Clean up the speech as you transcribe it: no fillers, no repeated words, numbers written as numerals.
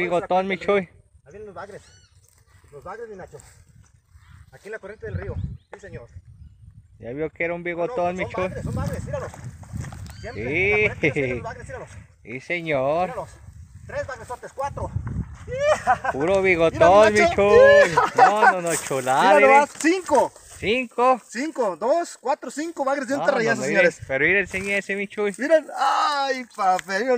bigotón, mi Chuy. Ahí vienen los bagres. Los bagres, mi Nacho. Aquí en la corriente del río. Sí, señor. Ya vio que era un bigotón, mi Chuy. Son bagres, míralos. Siempre Sí. en la corriente de los bagres, míralos. Sí, señor. Míralos. 3 bagresotes, 4. Puro bigotón, mi Chuy. No, chulada. Mira Miren. nomás, 5. 5. 5, 2, 4, 5 bagres de un No, terrayazo, miren, señores. pero mira, enseñé ese, mi Chuy. Miren, ay, papel.